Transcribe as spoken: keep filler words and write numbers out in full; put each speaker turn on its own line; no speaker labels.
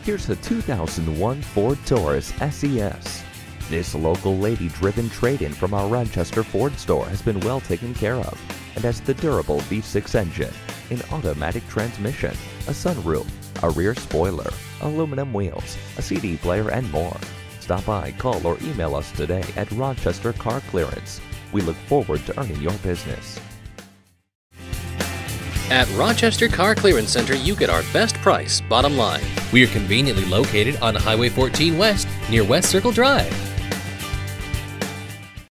Here's a two thousand one Ford Taurus S E S. This local lady-driven trade-in from our Rochester Ford store has been well taken care of and has the durable V six engine, an automatic transmission, a sunroof, a rear spoiler, aluminum wheels, a C D player, and more. Stop by, call, or email us today at Rochester Car Clearance. We look forward to earning your business.
At Rochester Car Clearance Center, you get our best price, bottom line.
We are conveniently located on Highway fourteen West near West Circle Drive.